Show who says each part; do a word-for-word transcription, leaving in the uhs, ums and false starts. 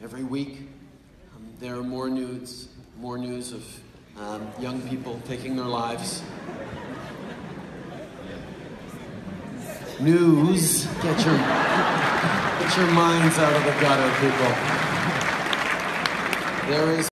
Speaker 1: every week, um, there are more nudes, more news of um, young people taking their lives. News, get your, get your minds out of the gutter, people. There is